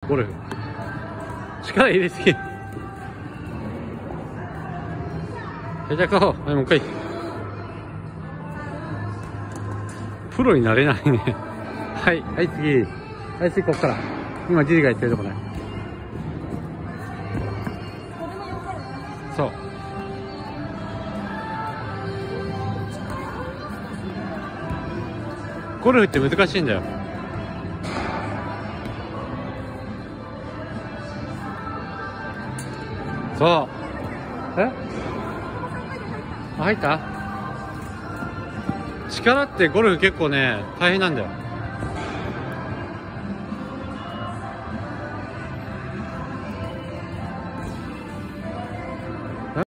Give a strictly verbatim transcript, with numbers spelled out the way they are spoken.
ゴルフ。力入れすぎ。じゃあ行こう。はい、もう一回。プロになれないね。はい、はい、次。はい、次こっから。今、ジリが言ってるとこね。そう。ゴルフって難しいんだよ。そう。え？あ、入った？力ってゴルフ結構ね、大変なんだよ。